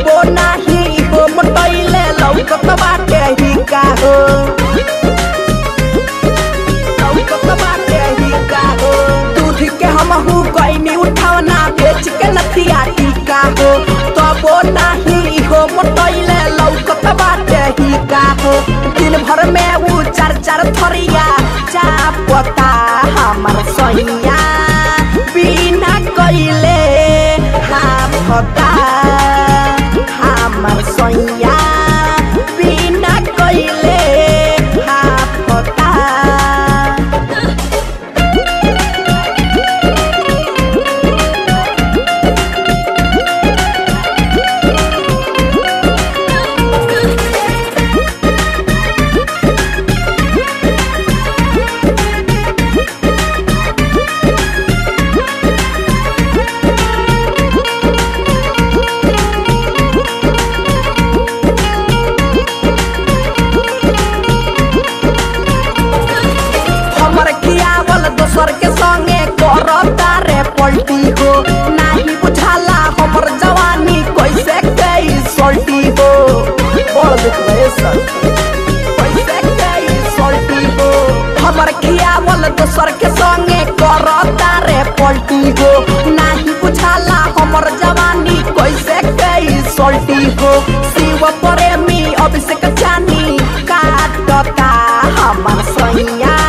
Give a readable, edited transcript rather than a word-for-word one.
तबो नाही हो मोटैले लौकत बाटे ही का हो लौकत बाटे ही का हो दूध के हमहू गईनी उठावना बेच के नथिया टीका हो तबो नाही हो मोटैले लौकत बाटे ही का हो दिन भर में उ चार थरिया चापता हमर सैया बिना कइले हाफता हमर सैया बिना कइले हाफता दोसर के संगे करता रे पलटी हो नहीं बुझाला हमर जवानी कैसे कई सल्टी हो बोल देखले सर कैसे कई सल्टी हो हमर खियावल दोसर के संगे करता रे पलटी हो नहीं बुझाला हमर जवानी कैसे कई सल्टी हो शिव प्रेमी अभिषेक जानी काटता हमर सैया